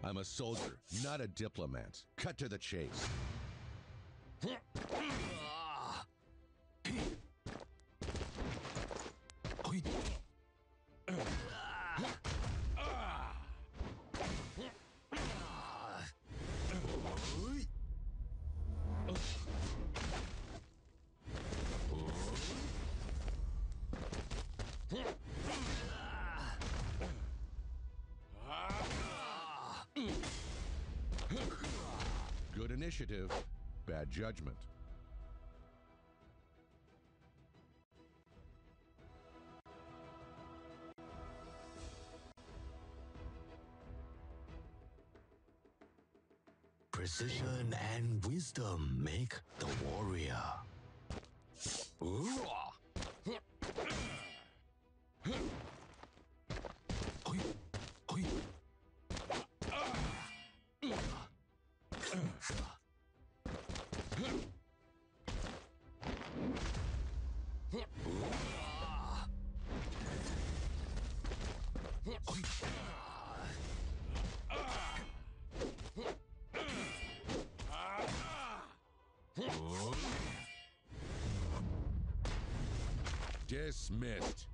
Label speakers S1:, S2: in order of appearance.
S1: I'm a soldier, not a diplomat. Cut to the chase. Good initiative, bad judgment.
S2: Precision and wisdom make the warrior.
S1: Dismissed.